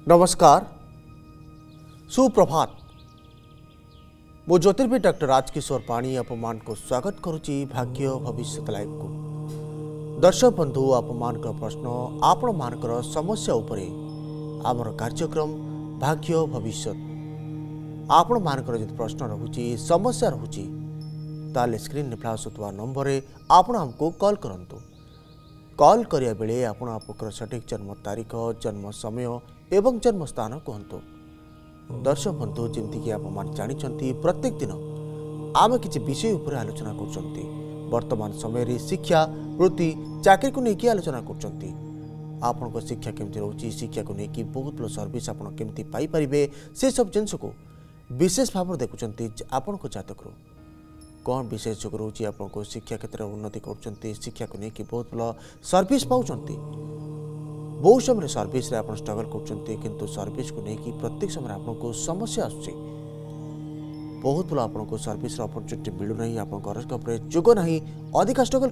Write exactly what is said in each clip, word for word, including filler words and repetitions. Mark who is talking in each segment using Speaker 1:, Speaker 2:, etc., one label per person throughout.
Speaker 1: नमस्कार सुप्रभात मो ज्योतिर्विद डॉक्टर राजकिशोर पाणी आपमान को स्वागत करुच्ची भाग्य भविष्य लाइव को दर्शक बंधु आपमान प्रश्न आपण मानकर समस्या उपरे आमर कार्यक्रम भाग्य भविष्य आपण मानकर जदि प्रश्न रहुची समस्या रहुची ताले स्क्रीन फ्लाश होता नंबर आपण हमको कॉल करंतु कॉल करिया बेले आपण आपकर सठिक जन्म तारीख जन्म समय एवं जन्म स्थान कहतु। दर्शक बंधु जमीक आप जानी प्रत्येक दिन आम किसी विषय उपर आलोचना कर वर्तमान समय शिक्षा वृत्ति चाकरी को लेकिन आलोचना कर शिक्षा केमती रोचे शिक्षा को लेकिन बहुत बड़ सर्विस आप केमती पाइपर से सब जिनस को विशेष भाव देखुं आपण जातक कौन विशेष जोग रोचे आपको शिक्षा क्षेत्र में उन्नति कर शिक्षा को लेकिन बहुत भल सर्विस पाँच बहुत समय सर्विस आप स्ट्रगल कर सर्विस को लेकिन प्रत्येक समय आपको समस्या आसुची बहुत भल आपको सर्विस अपॉर्चुनिटी मिलूना आप जोग ना अधिका स्ट्रगल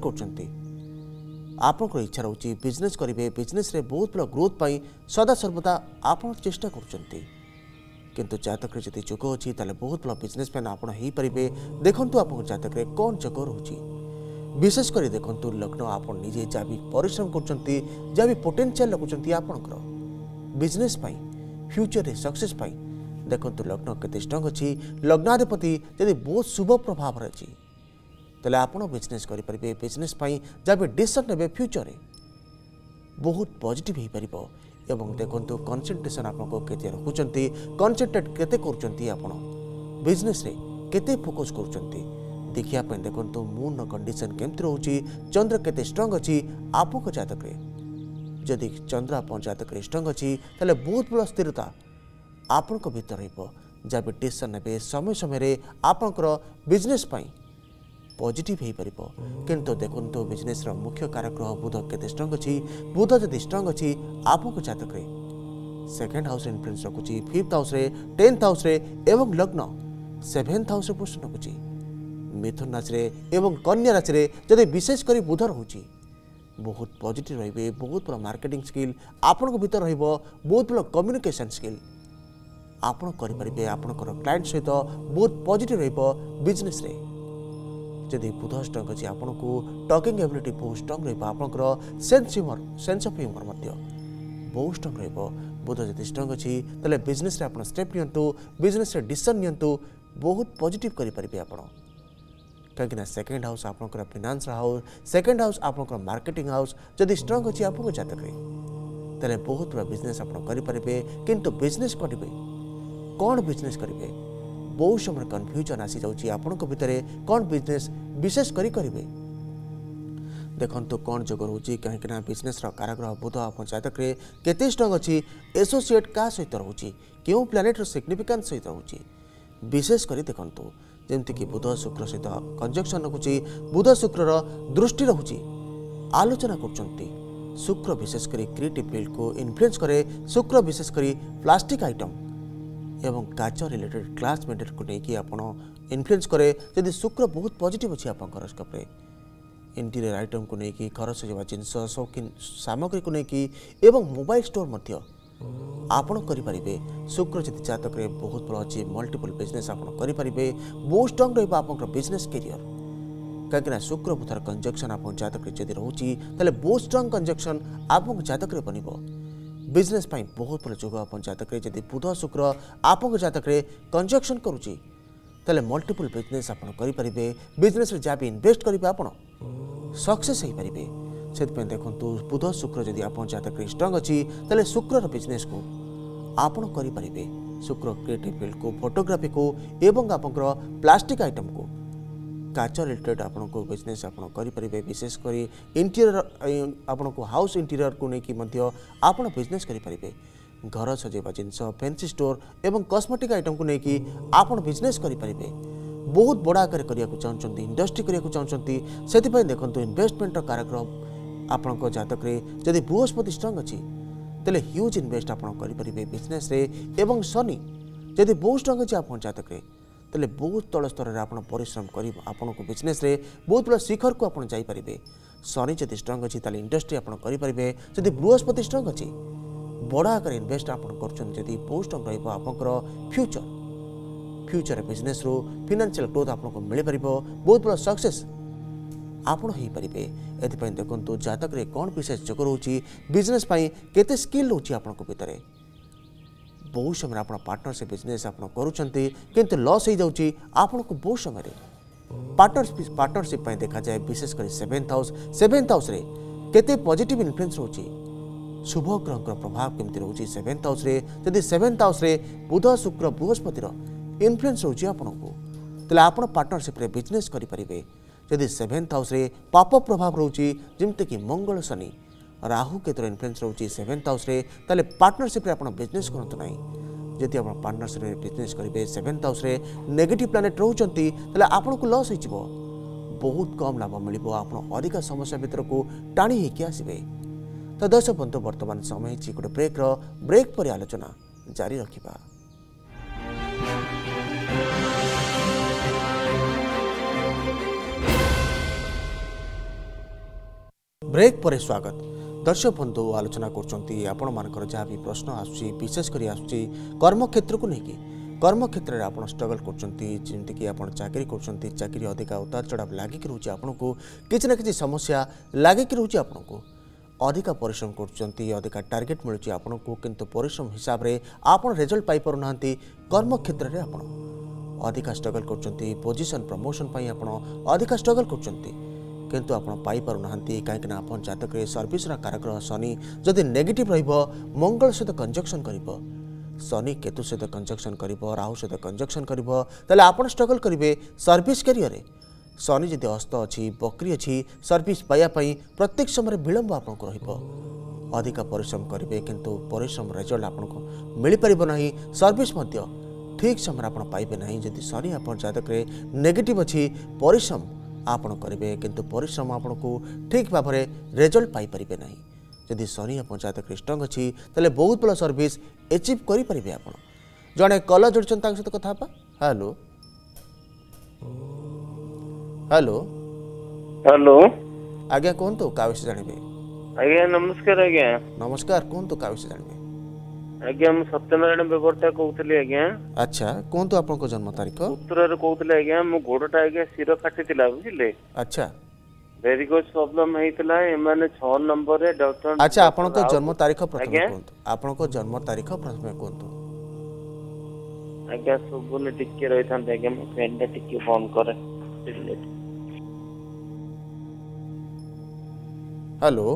Speaker 1: कर इच्छा रोचे बिजनेस करेंगे बिजनेस रे बहुत भल ग्रोथ पाई सदा सर्वदा आप चेष्टा कर किंतु जातक जब जोग अच्छी बहुत भल बिजनेसमैन आप देखु आप जातक कौन जोग रोचे विशेष कर देखु लग्न आप निजे जहाँ भी परिश्रम कर जहाँ भी पोटेंशियल लगुंट आपंकर बिजनेस फ्यूचर सक्सेस देखु लग्न केते स्ट्रंग अच्छी लग्नाधिपति यदि बहुत शुभ प्रभाव अच्छी तेल आप बिजनेस करेंगे बिजनेस जहाँ भी डिसीजन ने फ्यूचर बहुत पॉजिटिव हो पार एवं देखु कनसेंट्रेशन आपको केते रखुंट कनसेंट्रेट केते कर बिजनेस रे केते फोकस कर देखिए देखो मून कंडीशन केमती रोचे चंद्र केते स्ट्रंग अच्छी आपको जातक जदि चंद्र आप जातक स्ट्रंग अच्छी तेल बहुत बड़ा स्थिरता आपण भीतर जहाँ भी डिसीजन ने समय समय आपंकर बिजनेस पॉजिटिव हो पार किंतु देखो बिजनेस मुख्य कारग्रह बुध केते स्ट्रंग अच्छी बुध जदि स्ट्रंग अच्छी आपको जातक सेकेंड हाउस इन्फ्लुएंस रखुची फिफ्थ हाउस टेन्थ हाउस एवं लग्न सेवेन्थ हाउस पोजिशन रखुची मिथुन राशि एवं कन्या राशि जदि विशेष कर बुध रोचे बहुत पॉजिटिव रे बहुत बड़ा मार्केटिंग स्किल आपण भीतर बहुत बड़ा कम्युनिकेशन स्किल आपण करेंगे आपंकर क्लाइंट सहित बहुत पॉजिटिव बिजनेस रे जदि बुध स्ट्रंग अच्छी आपन को टॉकिंग एबिलिटी बहुत स्ट्रंग रहा sense humour sense of humour बहुत स्ट्रंग रहा बुध जब स्ट्रंग अच्छी तेल बिजनेस आप स्टेप नियंतु बिजनेस डिसीजन नियंतु बहुत पॉजिटिव करेंगे आप कहीं सेकेंड हाउस आपंकर फाइनेंस हाउस सेकेंड हाउस आपंकर मार्केटिंग हाउस जदि स्ट्रंग अच्छी आपको जातक तेल बहुत बड़ा बिजनेस आप करेंगे किंतु बिजनेस करेंगे कौन बिजनेस करेंगे बहुत समय कन्फ्यूजन आसी जाऊँगी आपण भितर कौन बिजनेस विशेष करी करेंगे देखो कौन जोग रोचे कहीं बिजनेस काराग्रह बुध आप जातक केते स्ट्रंग अच्छी एसोसिएट क्या सहित रोचे क्यों प्लानेट सिग्निफिकेंस सहित रोचे विशेष कर देखु जमती बुध शुक्र सहित कंजक्शन रखुची बुध शुक्र दृष्टि रखुची आलोचना कर शुक्र विशेषकर क्रिएटिव फील्ड को इन्फ्लुएंस करे शुक्र विशेषकर प्लास्टिक आइटम एवं काच रिलेटेड क्लास मेटेरियल को लेकिन आप इन्फ्लुएंस करे यदि शुक्र बहुत पॉजिटिव अच्छी आप इंटीरियर आइटम को लेकिन घर सजा जिनस शौकीन सामग्री को लेकिन एवं मोबाइल स्टोर मध्य आपण करेंगे शुक्र जदि जातक बहुत बड़ा अच्छी मल्टीपल बिजनेस आप करेंगे बहुत स्ट्रंग रहा आप बिजनेस कैरियर कहीं शुक्र बुधार कंजक्शन आप जातक जदि रोचे तेल बहुत स्ट्रंग कंजक्शन आप जातक बन बिजनेस बहुत बड़ा जोग आप जातक जदि बुध शुक्र आप जातक कंजक्शन करुच्ची तेल मल्टीपल बिजनेस आप करेंगे बिजनेस जहाँ भी इन्वेस्ट करेंगे आप सक्सेस हो पारे से देखो बुध शुक्र जदि आप जातक स्ट्रंग अच्छी तेल शुक्र बिजनेस को आपण करेंगे शुक्र क्रिएटिव फील्ड को फोटोग्राफी को एवं आपंकर प्लास्टिक आइटम को काच रिलेटेड आपण को बिजनेस आप करेंगे विशेषकर इंटीरियर आपण को हाउस इंटीरियर को लेकिन आप बिजनेस करेंगे घर सजेवा जिनस फैंसी स्टोर एवं कॉस्मेटिक आइटम को लेकिन आप बिजनेस करेंगे बहुत बड़ा आकार करने को चाहते इंडस्ट्री करने को चाहते से देखो इन्वेस्टमेंट कार्यक्रम आपण जातक जदि बृहस्पति स्ट्रंग अच्छी तेल ह्यूज इन्वेस्ट आप करेंगे बिजनेस रे एवं शनि जदि बहुत स्ट्रंग अच्छी आप जातक तेल बहुत तल स्तर में आप परिश्रम कर आपण को बिजनेस रे बहुत बड़ा शिखर को आप जापारे शनि जदि स्ट्रंग अच्छी इंडस्ट्री आप करेंगे जदि बृहस्पति स्ट्रंग अच्छी बड़ आकार इनवेस्ट आप कर बहुत स्ट्रंग रहा फ्यूचर फ्यूचर बिजनेस रू फाइनेंशियल ग्रोथ आपको मिल पार बहुत बड़ा सक्सेस आपण हो पारे। एपाई देखो जातक रे कौन विशेष जोग रोचे बिजनेस केते स्किल रोचे आपण भितर बहुत समय आप पार्टनरशिप बिजनेस आप कर लॉस हो जाऊँगी आपन को बहुत समय पार्टनरशिप पार्टनरशिप देखा जाए विशेषकर सेवेन्थ हाउस सेवेन्थ हाउस रे केते पॉजिटिव इन्फ्लुएंस रोचे शुभ ग्रह प्रभाव केमती रोचे सेवेन्थ हाउस रे जदि सेवेन्थ हाउस रे बुध शुक्र बृहस्पतिर इन्फ्लुएंस रोचे आपन को तेल आपण पार्टनरशिप रे बिजनेस करि परिबे। जदि सेवेन्थ हाउस रे पाप प्रभाव रोचे जमते कि मंगल शनि राहु केतुर इन्फ्लुएंस रोचे सेवेन्थ हाउस रे ताले पार्टनरशिप रे आपण बिजनेस करंतु नाही। जदि आप पार्टनरशिप रे बिजनेस करेंगे सेवेन्थ हाउस रे नेगेटिव प्लानेट रोचंती ताले आपन को लॉस हो बहुत कम लाभ मिलिबो आपण अधिक समस्या भीतर को टाणी हेकि आसीबे। तो दर्शक बंधु वर्तमान समय छि गोटे ब्रेक रो ब्रेक पर आलोचना जारी रखिबा। ब्रेक पर स्वागत। दर्शक बंधु आलोचना कर जहाँ भी प्रश्न आसूँ विशेषकर आसूँ कर्म क्षेत्र को लेकिन कर्म क्षेत्र में आप स्ट्रगल करमती आप चाकरी कर चाकरी अधिक उतार चढ़ाव लगिक रोचे आपन को किसी ना कि समस्या लगिक रोचे आपन को अधिक परिश्रम कर टार्गेट मिलूँ आपन को किंतु परिश्रम हिसाब से आप रिजल्ट पाई पार ना कर्म क्षेत्र में आप अधिक स्ट्रगल कर पोजिशन प्रमोशन आप अधिक स्ट्रगल कर किंतु आपण पाई पारु नाहंती कहीं आप जातक सर्विस कारग्रह शनि जदि नेगेटिव रहिबो मंगल सहित कंजक्शन करिबो शनि केतु सहित कंजक्शन करिबो राहु सहित कंजक्शन करिबो ताले आपण स्ट्रगल करिवे सर्विस करियर रे। शनि जदि अस्त अछि बकरी अछि सर्विस पाया पई प्रत्येक समय विलंब आपनको रहिबो अधिक परिश्रम करिवे किंतु परिश्रम रिजल्ट आपनको मिल परिबो नाही सर्विस मध्य ठीक समय आपण पाइबे नाही। जदि शनि आपण जातक रे नेगेटिव अछि परिश्रम आपण करेंगे किंतु परिश्रम आपन को ठीक भाव में रिजल्ट पाई परिबे नहीं। जदि शनि आप जातक स्ट्रंग अच्छी तेल बहुत बड़ा सर्विस एचिव करि परिबे। आपण जड़े कल जोड़छन ताक सहित कथा बा। हेलो हेलो
Speaker 2: हेलो
Speaker 1: आज्ञा कहतु का विषय जानबे।
Speaker 2: आज्ञा नमस्कार। आज्ञा
Speaker 1: नमस्कार कहतु का विषय जानबे।
Speaker 2: आज्ञा हम सत्यनारायण बेबरता कहूतली। आज्ञा
Speaker 1: अच्छा कहतु आपन को जन्म तारीख
Speaker 2: उत्तर रे कहूतले। आज्ञा मो गोडटा आज्ञा सिर फाटितिला बुझिले।
Speaker 1: अच्छा
Speaker 2: वेरिकोज प्रॉब्लम हेतिला एमाने छह नंबर रे डॉक्टर।
Speaker 1: अच्छा आपन को जन्म तारीख प्रथम कहतु आपन को जन्म तारीख प्रथम कहतु।
Speaker 2: आज्ञा सुबुने टिके रहिथान। आज्ञा मो फैन टा टिके फोन करे।
Speaker 1: हेलो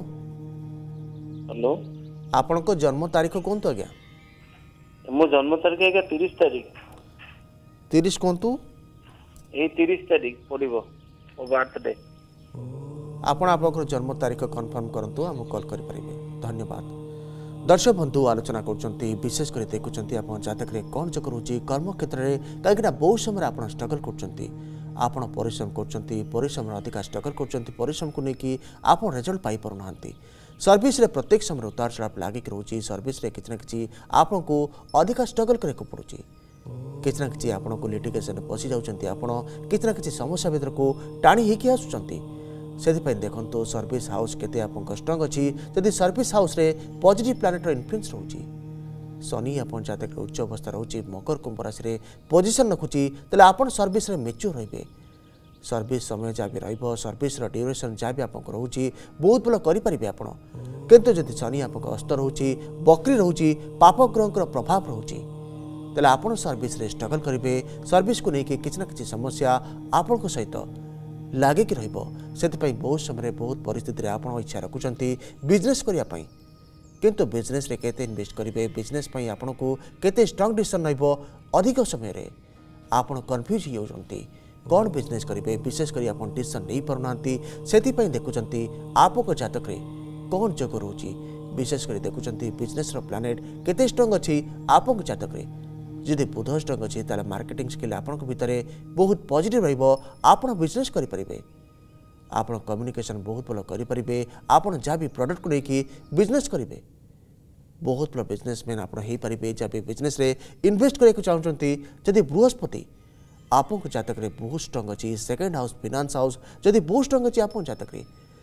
Speaker 2: हेलो
Speaker 1: आपन को जन्म तारीख कहतु। आज्ञा
Speaker 2: मो जन्म तारीख आज्ञा तीस तारीख
Speaker 1: तीस कहतु
Speaker 2: ए तीस तारीख पड़िबो ओ बर्थडे।
Speaker 1: आपण आपन जन्म तारीख कन्फर्म करंतु हम कॉल करि परिबे। धन्यवाद। दर्शक बंधु आलोचना करछंती विशेषकर देखुछंती आपण जातक रे कोन चक्कर होची कर्म क्षेत्र रे काहेकि बहुत समय आपण स्ट्रगल करछंती आपण परिश्रम करछंती परिश्रम अधिक स्ट्रगल करछंती परिश्रम को लेकिन आपण रिजल्ट पाई पारु नाहंती सर्विस रे प्रत्येक समय उतार चढ़ाव लगिक रोचे सर्विस रे किछि ना किछि आपन को अधिक स्ट्रगल करे को पड़ुची किछि ना किछि आपन को लिटिगेशन पसी जाउछंती आपण किछि ना किछि समस्या भीतर को टाणी हेकि आसुछंती से देखो सर्विस हाउस केते आपन स्ट्रंग अच्छी जदि सर्विस हाउस रे पॉजिटिव प्लानेट इन्फ्लुएंस रोची शनि आपन जातक उच्च अवस्था रोची मकर कुंभ राशि रे पोजिशन रखुची तेल आपन सर्विस रे मेच्योर रहिबे सर्विस समय जहाँ भी रहिबो सर्विस रो ड्यूरेशन जहाँ भी आपन रोची बहुत भल करि परिबे आपन किंतु जदि शनि आपन अस्त रोची बकरी रोची पाप ग्रह प्रभाव रोची तेल आपन सर्विस रे स्ट्रगल करिवे सर्विस को लेकिन किछि ना किछि समस्या आपन को सहित लगिक रही बहुत समय बहुत परिस्थिति आप इच्छा रखुंट बिजनेस करने किंतु बिजनेस रे केते इन्वेस्ट करेंगे बिजनेस आपन को केते स्ट्रॉन्ग डिसीजन रहिबो अधिक समय रे आपन कन्फ्यूज होती कौन बिजनेस करेंगे विशेषकर आप डिसीजन नहीं पारना से देखुंट आपको जातक रे कौन जोग रोची विशेषकर देखुंट बिजनेस रो प्लानेट केते स्ट्रॉन्ग अच्छी आपको जातक रे जदि बुध स्ट्रंग अच्छी ताले मार्केटिंग स्किल आपण भितर बहुत पॉजिटिव रहिबो आपण बिजनेस करि परिबे आपण कम्युनिकेशन बहुत भल करि परिबे आपण जहाँ भी प्रोडक्ट को लेकिन बिजनेस करेंगे बहुत भल बिजनेसमैन आप हो पारे जहाँ भी बिजनेस रे इन्वेस्ट करने चाहते जदि बृहस्पति आपको जातक रे बहुत स्ट्रंग अच्छी सेकेंड हाउस फाइनेंस हाउस जदि बहुत स्ट्रंग अच्छी आप जातक रे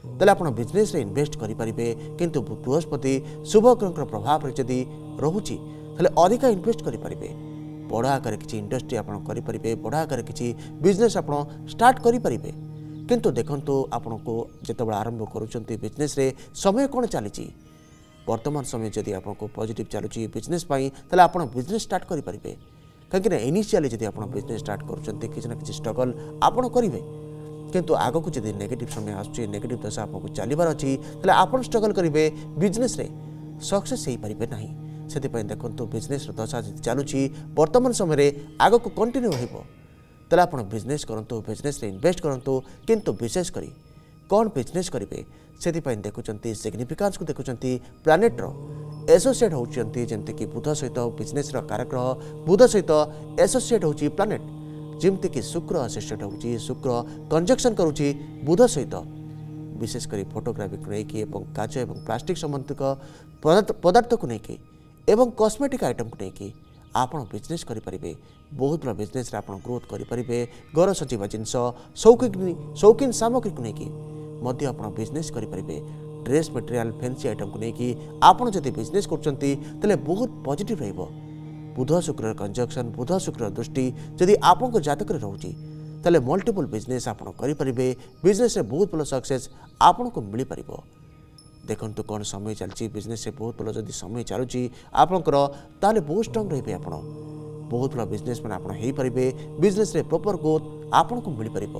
Speaker 1: तेल आप बिजनेस रे इन्वेस्ट करेंगे किंतु बृहस्पति शुभ ग्रह प्रभाव जदि रोचे तेल अधिक इन्वेस्ट करेंगे बड़ आकार किसी इंडस्ट्री आप करेंगे बड़ आकार किसी बिजनेस आप स्टार्ट करेंगे किंतु देखंतु आपन को जिते आरंभ करुँच बिजनेस रे समय कौन चली वर्तमान समय जदि आपको पॉजिटिव चलुची बिजनेस तेल आप बिजनेस स्टार्ट करेंगे कहीं इनिशियली जब आप बिजनेस स्टार्ट करुँच किसी ना कि स्ट्रगल आपड़ करेंगे किंतु आग को जब नेगेटिव समय आसूँ नेगेटिव दशा आपको चलबार अच्छी तेल आप स्ट्रगल करेंगे बिजनेस रे सक्सेस हो पारे ना से देखो बिजनेस दशा चलुची वर्तमान समय आग को कंटिन्यू होल आप बिजनेस करूँ बिजनेस रे इन्वेस्ट करूँ किंतु विशेषकर कौन बिजनेस करेंगे से देखुं सिग्निफिकान्स को देखुं प्लानेट्र एसोसिएट होती जमती बुध सहित बिजनेस कारग्रह बुध सहित एसोसिएट होची प्लानेट जमती कि शुक्र एसोसिएट होची शुक्र कंजक्शन करुच्ची बुध सहित विशेषकर फोटोग्राफी को लेकिन काच और प्लास्टिक संबंधित पदार्थ को लेकिन एवं कॉस्मेटिक आइटम को लेकिन आपन बिजनेस करेंगे बहुत बड़ा बिजनेस आप ग्रोथ करेंगे घर सजीवा जिनस शौकीन शौकीन सामग्री को लेकिन आप बिजनेस करेंगे ड्रेस मटेरियल फैंसी आइटम को लेकिन आपड़ जब बिजनेस कर बहुत पॉजिटिव रहिबो बुध शुक्र कंजक्शन बुध शुक्र दृष्टि जदि आपन जातक रोचे तेल मल्टीपल बिजनेस आप करेंगे बिजनेस बहुत भल सक्सेस आपन को मिल पार देखो कौन समय चलती बिजनेस से बहुत भल जब समय चलुची आपंकर ताले बहुत स्ट्रंग रे आप बहुत भल बिजनेस मैंने आपरे बिजनेस रे प्रॉपर ग्रोथ आपन को मिल पार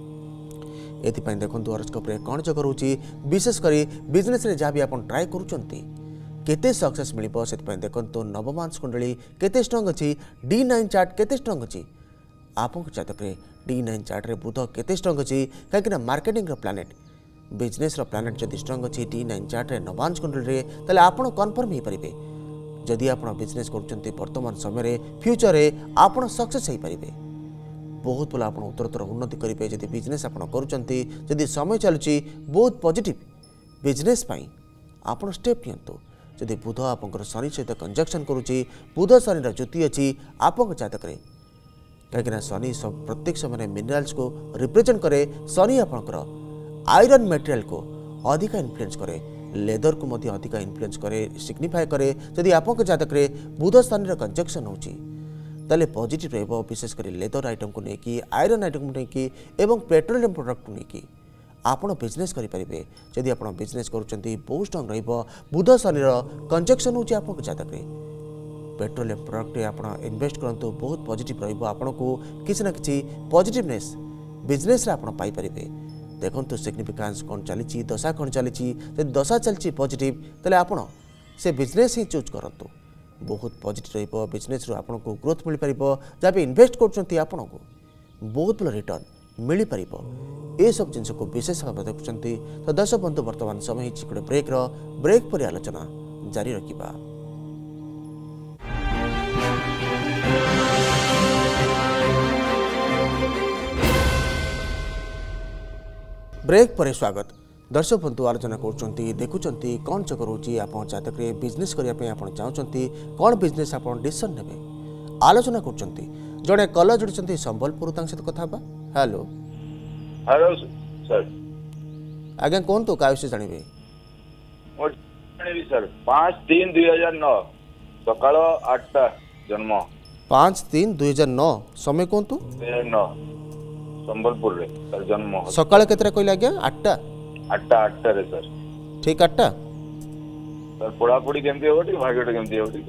Speaker 1: ये देखो हॉरोस्कोप रे कौन जगह रोचे विशेषकर बिजनेस रे जहाँ भी आप ट्राए करुँचे सक्सेस मिल से देखो नवमांश कुंडली केते स्ट्रंग अच्छी डी नाइन चार्ट केते स्ट्रंग अच्छी आप जातक डी नाइन चार्ट रे बुध केते स्ट्रंग अच्छी कहीं मार्केटिंग प्लानेट बिजनेस प्लानेट जदि स्ट्रंग अच्छी डी नाइन चार्ट रे नवांश कुंडली तेल आप कन्फर्म हो पारे जदि आप बिजनेस करुँच वर्तमान समय फ्यूचर में आप सक्सेस हो पारे बहुत भल आप उत्तरोत्तर उन्नति करेंगे जब बिजनेस आप करुँच समय चलुची बहुत पॉजिटिव बिजनेस आप स्टेप नियंतु जदि बुध आप शनि सहित कंजक्शन करुच्ची बुध शनि ज्योति अच्छी आप जातक कहीं शनि सब प्रत्येक समय मिनरल्स को रिप्रेजेंट करे शनि आपंकर आयरन मटेरियल को अधिक इन्फ्लुएंस करे लेदर को मध्य अधिक इन्फ्लुएंस करे सिग्निफाए करे जदि आप जातक बुध शनि कंजक्शन होची ताले पॉजिटिव रहिबो विशेषकर लेदर आइटम को लेकिन आयरन आइटम को लेकिन एवं पेट्रोलियम प्रोडक्ट को लेकिन आपड़ बिजनेस करेंगे जदि आप बिजनेस करुँच बहुत स्ट्रंग रहिबो बुध शनि कंजक्शन होची आप जातक पेट्रोलियम प्रोडक्ट आप इन्वेस्ट करंतु बहुत पॉजिटिव रहिबो आपन को किसी ना किसी पॉजिटिवनेस बिजनेस रे आपन पाई परिबे देखंतु सिग्निफिकेंस कौन चली दशा कौन चली जब दशा चलती पॉजिटिव तेल आप से बिजनेस ही चूज करंतु बहुत पॉजिटिव रहिबो बिजनेस रो आपन को ग्रोथ मिल पारिबो जब इन्वेस्ट करछंती आपन को बहुत बड़ रिटर्न मिल पारिबो ए सब जिनस को विशेष भाव देखुंती तो दर्शक बंधु वर्तमान समय गोटे ब्रेक रो ब्रेक पर आलोचना जारी रखिबा ब्रेक पर स्वागत दर्शक बंधु आलोचना करुँच देखुं कौन चक्कर रोचे आप जातक बिजनेस करने आप चाहते कौन बिजनेस आप डिसीजन ने आलोचना करुँच जड़े कल जोड़ी संबलपुर सहित कथा हेलो
Speaker 3: हेलो सर
Speaker 1: आज्ञा कौन तो क्या जानवे
Speaker 3: सर पाँच तीन दुई हजार नौ सकाल आठटा जन्म
Speaker 1: पाँच तीन दुई हजार नौ समय कौन तो
Speaker 3: नौ संबलपुर रे सर जन्म
Speaker 1: सकाल केतरा कहले आज्ञा आठटा
Speaker 3: आठटा आठटा रे सर
Speaker 1: ठीक आठटा
Speaker 3: सर पढ़ा पढ़ी केमती होटी भाग्यटा केमती होटी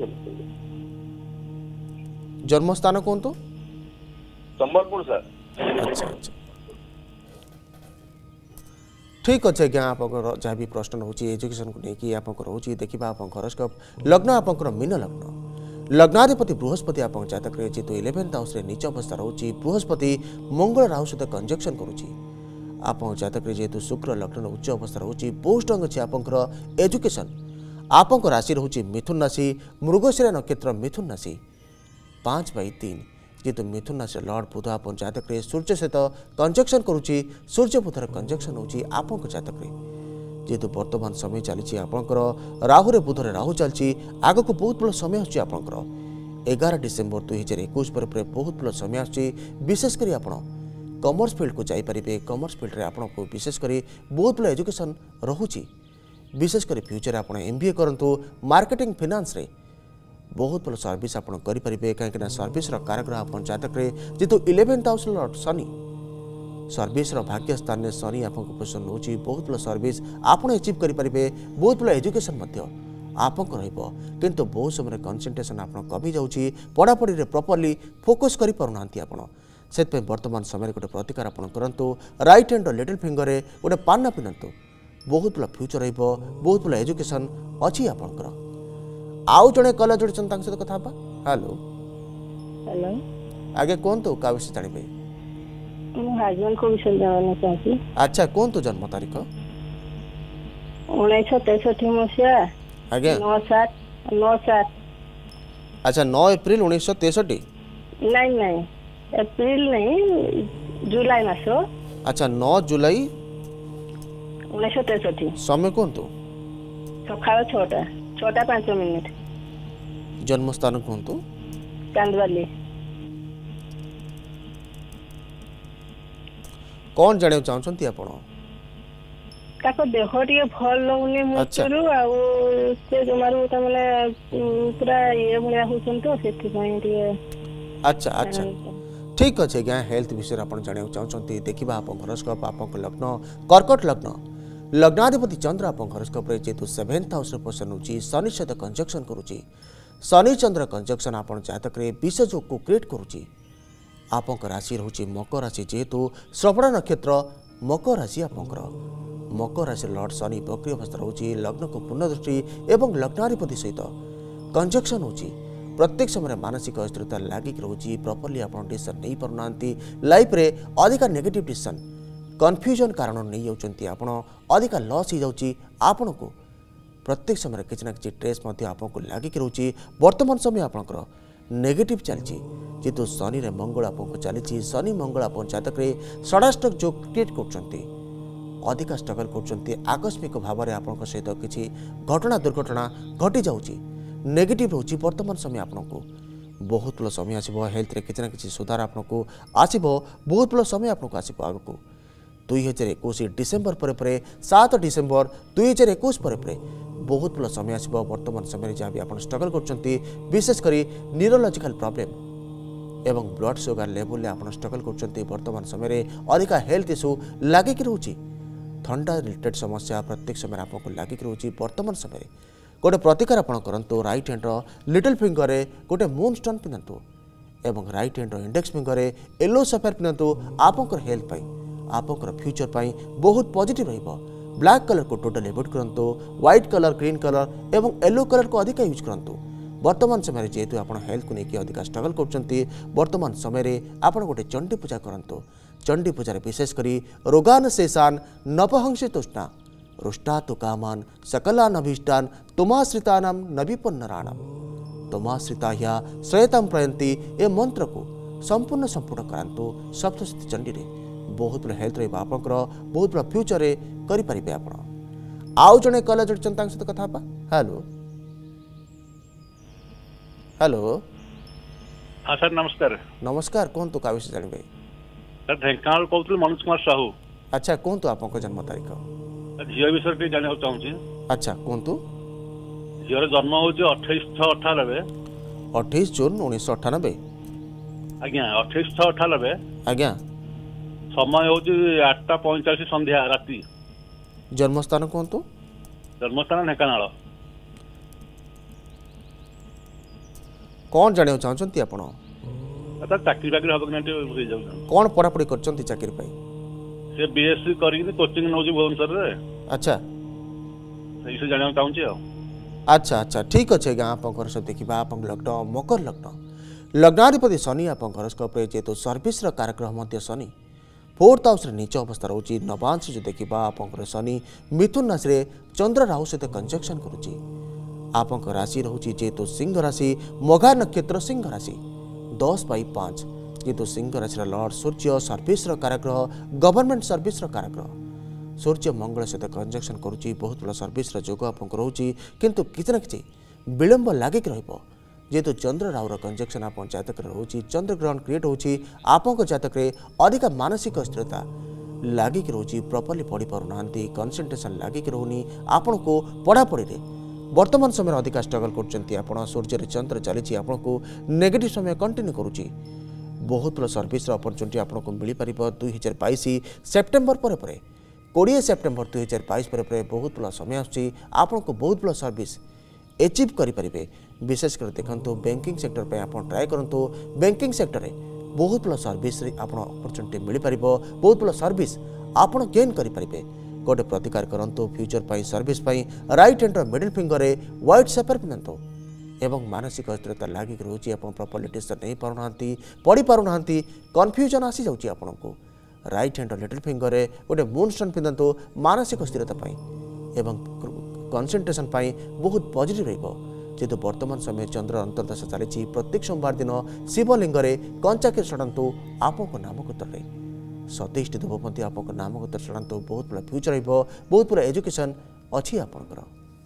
Speaker 1: जन्म स्थान कौन तो
Speaker 3: संबलपुर सर
Speaker 1: अच्छा अच्छा ठीक अच्छे आज्ञा आप जहाँ भी प्रश्न रोचे एजुकेशन को लेकिन आप रोचे देखा आप हॉरोस्कोप लग्न आप मीन लग्न लग्नाधिपति बृहस्पति आप जातक जेहेतु इलेवेन्थ हाउस नीच अवस्था रोचे बृहस्पति मंगल राहु सहित कंजक्शन करुच्ची आप जातक जेहेतु शुक्र लग्न उच्च अवस्था रोचे बहुत स्ट्रंग अच्छे आप एजुकेशन आप राशि रोचे मिथुन राशि मृगशिरा नक्षत्र मिथुन राशि पाँच बै तीन जेहेतु मिथुन राशि लॉर्ड बुध आप जातक सूर्य सहित कंजक्शन करुच्ची सूर्य बुधर कंजक्शन होची आप जातक जेहेतु वर्तमान समय चली आपंकर राहुरे बुधरे राहु चलती आग को बहुत भल समय आसकर एगार डिसेम्बर दुई हजार एकुश पर बहुत भल समय आसुच्ची विशेषकर आप कॉमर्स फील्ड को जाइपारे कॉमर्स फील्ड रे आपन को विशेषकर बहुत भल एजुकेशन रोची विशेषकर फ्यूचर आप एमबीए करूँ मार्केटिंग फाइनेंस रे बहुत भल सर्विस आप करेंगे कहीं सर्विस कारग्रह आप जातक जेहेतु eleventh house lord Shani service भाग्य स्थान में शनि आपको पोजिशन नौ बहुत भल सर्विस आप एचिव करेंगे बहुत भल एजुकेशन आपको रु बहुत समय कनसेंट्रेशन आप कमी जाऊँगी पढ़ापढ़ी में प्रॉपर्ली फोकस कर पारना से वर्तमान समय गोटे प्रतिकार आप करूँ राइट हैंड लिटिल फिंगर में गोटे पाना पिंधु बहुत भल फ्यूचर रहिबो बहुत भल एजुकेशन अच्छी आपनकर आउ जड़े कल जोड़ी सहित कथा हेलो
Speaker 4: हेलो
Speaker 1: आगे कौन तो का विषय जानबे
Speaker 4: हजबैंड को विषय जानना चाहती।
Speaker 1: अच्छा कौन तो जन्म तारीख
Speaker 4: उन्नीस सौ तैसठ मसीहा
Speaker 1: आगे
Speaker 4: नौ सात नौ सात
Speaker 1: अच्छा नौ अप्रैल उन्नीस सौ तेसठ
Speaker 4: नहीं नहीं अप्रैल नहीं जुलाई मास
Speaker 1: अच्छा नौ जुलाई
Speaker 4: उन्नीस सौ तैसठ
Speaker 1: समय कौन तो
Speaker 4: सकाल छटा छटा पांच मिनिट
Speaker 1: जन्म स्थान कौन तो
Speaker 4: चांदवाली
Speaker 1: कौन जाने चाहते आपण
Speaker 4: ताको देह टिके भल लगुनी मुचुरु आ से जमारु त माने पूरा ये भलिया होछन तो सेति पई टिके
Speaker 1: अच्छा अच्छा ठीक अच्छे आज्ञा हेल्थ विषय आप जाना चाहते देखा आप हरोस्कोप आप लग्न कर्कट लग्न लग्नाधिपति चंद्र आप हरोस्कोप जेहेतु सेवेन्थ हाउस पोजिशन होची शनि सहित कंजक्शन करुच्ची शनि चंद्र कंजक्शन आप जातक विशेष को क्रिएट करुच्ची आप राशि रोचे मकर राशि जेहेतु श्रवण नक्षत्र मकर राशि आपंकर मकर राशि लॉर्ड शनि बक्री अवस्था रोचे लग्न को पूर्ण दृष्टि एवं लग्नाधिपति सहित कंजक्शन होची प्रत्येक समय मानसिक अस्थिरता लागिक रोची प्रॉपर्ली आप डिसीजन नहीं पारना लाइफ रे अधिका नेगेटिव डिसीजन कन्फ्यूजन कारण नहीं जाउछंती आपण अधिका लॉस हो जाउची आपण को प्रत्येक समय किसी ना किसी ट्रेस आपको लागिक रोची वर्तमान समय आपंकर नेगेटिव चलती जेहेतु शनि रे मंगल आपको चली शनि मंगल आप जातक षडाष्टक जो क्रिएट कर अधिका स्ट्रगल कर आकस्मिक भाव में आप सहित किसी घटना दुर्घटना घटी जाऊँगी नेगेटिव रोची वर्तमान समय आपको बहुत भल समय आसो हेल्थ रे किसी ना किसी सुधार आपको आसो बहुत भल समय आपको आसो आग को दुई हजार एकुश डिसेम्बर पर सात डिसेम्बर दुई हजार एकुश पर बहुत भल समय आसो वर्तमान समय जहाँ भी आप स्ट्रगल कर विशेषकर न्यूरोलॉजिकल प्रॉब्लम एवं ब्लड सुगर लेवल आप स्ट्रगल कर वर्तमान समय अधिका हेल्थ इश्यू लागिक रोची थंडा रिलेटेड समस्या प्रत्येक समय आपको लागिक रोची वर्तमान समय गोटे प्रतिकार आप करूँ राइट हैंड लिटिल फिंगर में गोटे मून स्टोन पिंधु एवं राइट हैंड इंडेक्स फिंगर में येलो सफेयर पिंधु आपंकर हेल्थ पाई आपंकर फ्यूचर पाई बहुत पॉजिटिव रहिबो ब्लैक कलर को टोटल एवॉइड करंतु व्हाइट कलर ग्रीन कलर एवं येलो कलर को अधिक यूज करंतु वर्तमान समय जेहेतु आप हेल्थ को लेकिन अधिक स्ट्रगल करछंती वर्तमान समय आप गोटे चंडी पूजा करंतु चंडी पूजा विशेषकर रोगान शेषान नपहंसी तुष्णा रुष्टा तो कामान सकलान अभीष्टान तुमाश्रितानाम नविपन्नराणाम तुमाश्रिता श्रेयताम प्रयंती ए मंत्र को संपूर्ण संपूर्ण करांतु सप्तशती चंडी रे बहुत भल हेल्थ रहा आपंकर बहुत भल फ्यूचर करें आप आउ जड़े कल जोड़ी सहित कथा हेलो हेलो
Speaker 5: हाँ सर नमस्कार
Speaker 1: नमस्कार कौन तो का विषय जानबे
Speaker 5: सर ढेंकानाल कहते मनोज कुमार साहू
Speaker 1: अच्छा कौन तो आप जन्म तारीख
Speaker 5: झील विषय टे जाना चाहूँ
Speaker 1: अच्छा कौन तो
Speaker 5: झीर जन्म हूँ अठाईस छः अठानबे
Speaker 1: अठाईस जून उन्नीस अठानबे
Speaker 5: आज्ञा अठाईस छः अठानबे
Speaker 1: आज्ञा
Speaker 5: समय हूँ आठटा पैंतालीस संध्या राति
Speaker 1: जन्मस्थान कौन तो
Speaker 5: जन्मस्थान ढेंकानाल
Speaker 1: कौन जाना चाहते आपण
Speaker 5: चाकरी बाकरी हम कि नहीं
Speaker 1: कौन पढ़ापढ़ी कर चाकरी पाई
Speaker 5: से बीएससी करके कोचिंग नौ भुवनेश्वर रे
Speaker 1: अच्छा
Speaker 5: से जाना चाहूँ
Speaker 1: अच्छा अच्छा ठीक अच्छे आप सब देखा आप लग्न मकर लग्न लग्नाधिपति शनि आप हरोस्कोप जेहेतु सर्विस कारग्रह शनि फोर्थ हाउस नीच अवस्था रोचे नवांश जो देखा आप शनि मिथुन राशि चंद्र राहु सहित कंजक्शन करुच्ची आप राशि रोचे जेहेतु सिंह राशि मघा नक्षत्र सिंह राशि दस बै पाँच जेहेतु सिंह राशि लॉर्ड सूर्य सर्विस कारग्रह गवर्नमेंट सर्विस कारग्रह सूर्य मंगल सहित कंजक्शन करुच्ची बहुत बड़ा सर्विस जोग आपको रोचे किंतु किसी ना कि विलंब लागिक रहिबो जेहेतु चंद्र राहुर कंजक्शन आप जातक रोचे चंद्रग्रहण क्रिएट होची आपन जातक अधिक मानसिक स्थिरता लागिक रोची प्रॉपर्ली पढ़ी पार ना कनसेंट्रेशन लागिक रोनी आपण को पढ़ापढ़ी वर्तमान समय अधिक स्ट्रगल कर सूर्य चंद्र चली आपन को नेगेटिव समय कंटिन्यू करुच्ची बहुत भल सर्विस अपरचुनिटी आपको मिल पार दुई हजार बैश सेप्टेम्बर पर कोड़े सेप्टेम्बर दुई हजार बैश पर बहुत भल समय आपन को बहुत भल सर्विस एचिव करें विशेषकर देखो बैंकिंग सेक्टर पे आप ट्राए करूँ बैंकिंग सेक्टर में बहुत भल सर्विस अपरचुनिटी मिल पार बहुत भल सर्विस आपड़ गेन करेंगे गोटे प्रतिकार करूँ फ्यूचर पाई सर्विस पाई right hand middle finger white sapphire पिंधु एवं मानसिक अस्थिरता लागिक रोचे आप प्रॉपर्ली डिसीजन नहीं पारना पढ़ी पारना कन्फ्यूजन आसी जाऊँगी आपन को राइट हैंड लिटिल फिंगर गोटे मून स्टोन पिंधु मानसिक स्थिरता एवं कनसेंट्रेशन बहुत पॉजिटिव रहिबो जेहेतु वर्तमान समय चंद्र अंतर्दशा चली प्रत्येक सोमवार दिन शिवलिंग कंचा क्षीर चढ़ातु आपको नामकूतर सतैश देवपंथी आपको नामकूतर चढ़ातु बहुत बड़ा फ्यूचर रहिबो बहुत पूरा एजुकेशन अच्छी आपंकर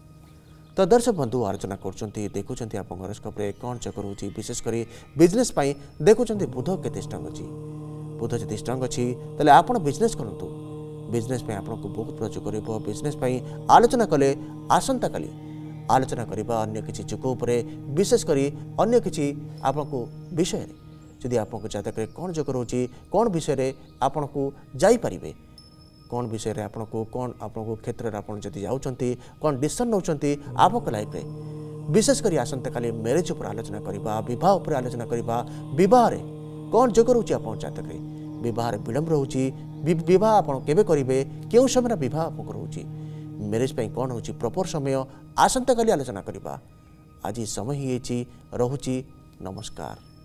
Speaker 1: तो दर्शक बंधु आलोचना कर देखुं आप हॉरोस्कोप रे कौन चक्कर होची विशेषकर बिजनेस देखुं बुध केते स्ट्रांग अच्छी बुध जब स्ट्रांग अच्छी तेल आप बिजनेस करूँ बिजनेस आपको बहुत प्रयोग कर बिजनेस आलोचना कले आसंता काली आलोचना करवा अन्य किसी चुक उपरे विशेषकर अन्य किसी आपको विषय जदि आपको जातक कौन जोग रोचे कौन विषय आपन को जाइपारे कौन विषय आपको कौन आपको क्षेत्र में आपड़ जब जाऊँच कौन डिसीजन नौकरी आप लाइफ में विशेषकर आसंता काली मैरेज उपर आलोचना करवा विवाह उपर आलोचना करवा बह कौन जोग रोचे आप जातक बह विलंब रोचे बह आप करेंगे क्यों समय बह आपको रोचे मैरेज पे कौन हो प्रॉपर समय आसंता काली आलोचना करवा आज समय ही रोची नमस्कार।